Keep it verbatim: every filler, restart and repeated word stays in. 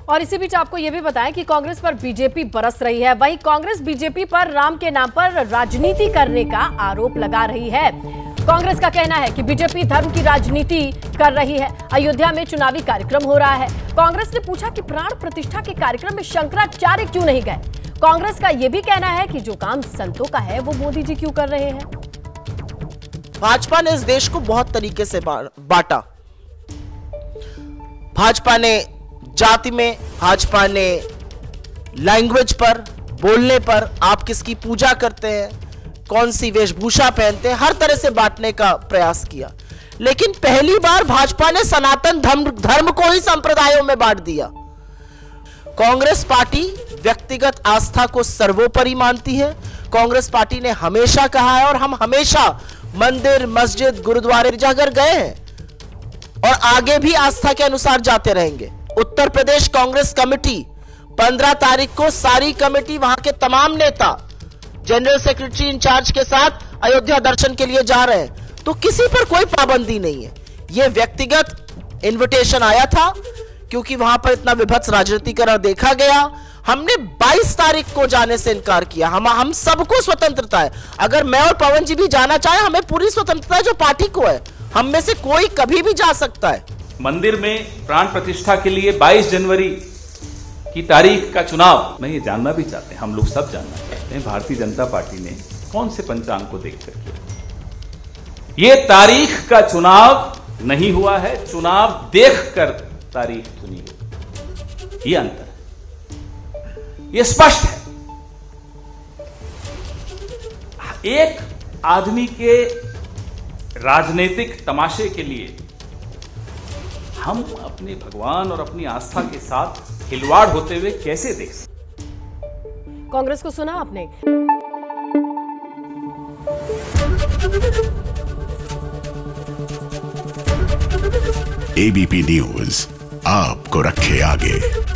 और इसी बीच आपको यह भी बताएं कि कांग्रेस पर बीजेपी बरस रही है। वहीं कांग्रेस बीजेपी पर राम के नाम पर राजनीति करने का आरोप लगा रही है। कांग्रेस का कहना है कि बीजेपी धर्म की राजनीति कर रही है। अयोध्या में चुनावी कार्यक्रम हो रहा है। कांग्रेस ने पूछा कि प्राण प्रतिष्ठा के कार्यक्रम में शंकराचार्य क्यों नहीं गए। कांग्रेस का यह भी कहना है कि जो काम संतों का है वो मोदी जी क्यों कर रहे हैं। भाजपा ने इस देश को बहुत तरीके से बांटा। भाजपा ने जाति में, भाजपा ने लैंग्वेज पर, बोलने पर, आप किसकी पूजा करते हैं, कौन सी वेशभूषा पहनते हैं, हर तरह से बांटने का प्रयास किया। लेकिन पहली बार भाजपा ने सनातन धर्म धर्म को ही संप्रदायों में बांट दिया। कांग्रेस पार्टी व्यक्तिगत आस्था को सर्वोपरि मानती है। कांग्रेस पार्टी ने हमेशा कहा है और हम हमेशा मंदिर, मस्जिद, गुरुद्वारे, गिरजाघर गए हैं और आगे भी आस्था के अनुसार जाते रहेंगे। उत्तर प्रदेश कांग्रेस कमेटी पंद्रह तारीख को सारी कमेटी, वहां के तमाम नेता जनरल सेक्रेटरी इंचार्ज के साथ अयोध्या दर्शन के लिए जा रहे हैं। तो किसी पर कोई पाबंदी नहीं है। यह व्यक्तिगत इनविटेशन आया था क्योंकि वहां पर इतना विभत्स राजनीतिकरण देखा गया। हमने बाईस तारीख को जाने से इनकार किया। हम हम सबको स्वतंत्रता है। अगर मैं और पवन जी भी जाना चाहे, हमें पूरी स्वतंत्रता है जो पार्टी को है। हम में से कोई कभी भी जा सकता है। मंदिर में प्राण प्रतिष्ठा के लिए बाईस जनवरी की तारीख का चुनाव, मैं ये जानना भी चाहते हैं, हम लोग सब जानना चाहते हैं, भारतीय जनता पार्टी ने कौन से पंचांग को देखकर किया। ये तारीख का चुनाव नहीं हुआ है, चुनाव देखकर तारीख चुनी है। ये अंतर है, ये स्पष्ट है। एक आदमी के राजनीतिक तमाशे के लिए हम अपने भगवान और अपनी आस्था के साथ खिलवाड़ होते हुए कैसे देख सकते। कांग्रेस को सुना आपने। एबीपी न्यूज आपको रखे आगे।